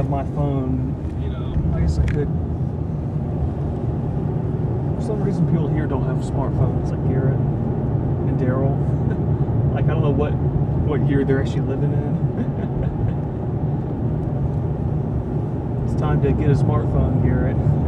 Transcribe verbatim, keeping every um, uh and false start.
have my phone, you know, I guess I could. For some reason, people here don't have smartphones, like Garrett and Daryl. Like, I don't know what, what year they're actually living in. It's time to get a smartphone, Garrett.